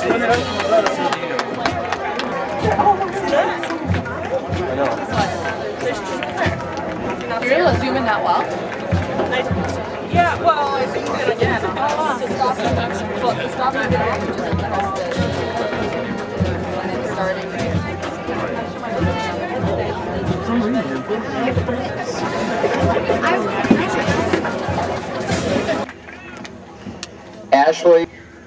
You're able to zoom in that well? Yeah, well, I zoomed in again. Stop and get when it's starting. Ashley,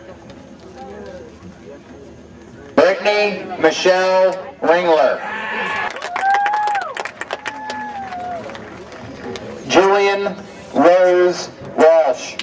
Brittany Michelle Ringler, Jillian Rose Walsh,